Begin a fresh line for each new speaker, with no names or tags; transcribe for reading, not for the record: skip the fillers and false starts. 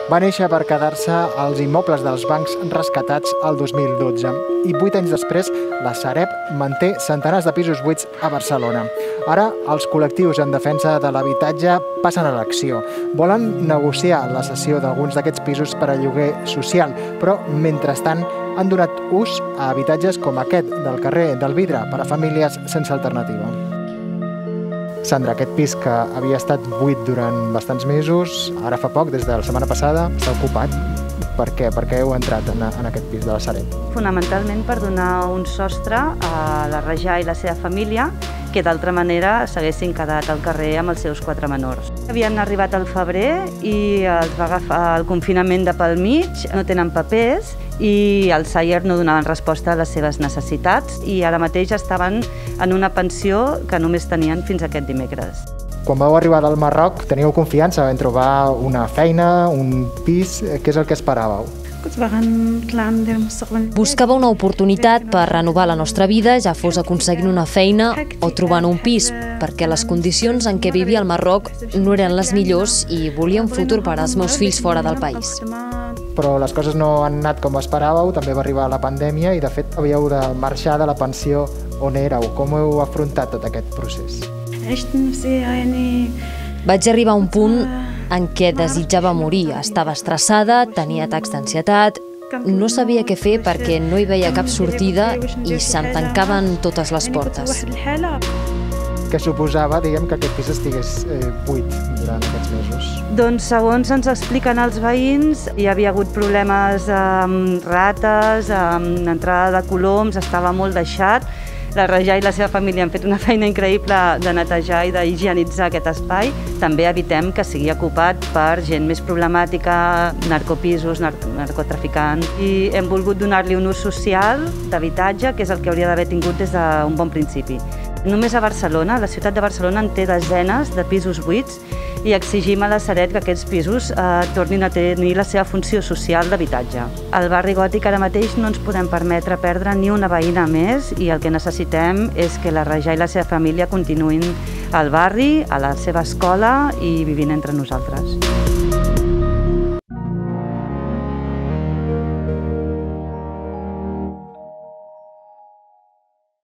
Va néixer per quedar-se als immobles dels bancs rescatats el 2012 i 8 anys després la Sareb manté centenars de pisos buits a Barcelona. Ara els col·lectius en defensa de l'habitatge passen a l'acció. Volen negociar la cessió d'alguns d'aquests pisos per a lloguer social, però mentrestant han donat ús a habitatges com aquest del carrer del Vidre per a famílies sense alternativa. Sandra, aquest pis que havia estat buit durant bastants mesos, ara fa poc, des de la setmana passada, s'ha ocupat. Per què? Per què heu entrat en aquest pis de la Sareb?
Fonamentalment per donar un sostre a la Rajà i la seva família, que d'altra manera s'haguessin quedat al carrer amb els seus 4 menors. Havien arribat al febrer i els va agafar el confinament de pel mig, no tenen papers i el Saier no donaven resposta a les seves necessitats i ara mateix estaven en una pensió que només tenien fins aquest dimecres.
Quan vau arribar del Marroc teníeu confiança en trobar una feina, un pis, què és el que esperàveu?
Buscava una oportunitat per renovar la nostra vida, ja fos aconseguint una feina o trobant un pis, perquè les condicions en què vivia al Marroc no eren les millors i volia un futur per als meus fills fora del país.
Però les coses no han anat com esperàveu, també va arribar la pandèmia i de fet havíeu de marxar de la pensió on éreu. Com heu afrontat tot aquest procés?
Vaig arribar a un punt en què desitjava morir. Estava estressada, tenia atacs d'ansietat, no sabia què fer perquè no hi veia cap sortida i se'm tancaven totes les portes.
Què suposava, diguem, que aquest pis estigués buit durant aquests mesos?
Doncs segons ens expliquen els veïns, hi havia hagut problemes amb rates, amb entrada de coloms, estava molt deixat. La Rajà i la seva família han fet una feina increïble de netejar i d'higienitzar aquest espai. També evitem que sigui ocupat per gent més problemàtica, narcopisos, narcotraficants. I hem volgut donar-li un ús social d'habitatge, que és el que hauria d'haver tingut des d'un bon principi. Només a Barcelona, la ciutat de Barcelona en té desenes de pisos buits i exigim a la Sareb que aquests pisos tornin a tenir la seva funció social d'habitatge. Al barri Gòtic ara mateix no ens podem permetre perdre ni una veïna més i el que necessitem és que la Rajà i la seva família continuïn al barri, a la seva escola i vivint entre nosaltres.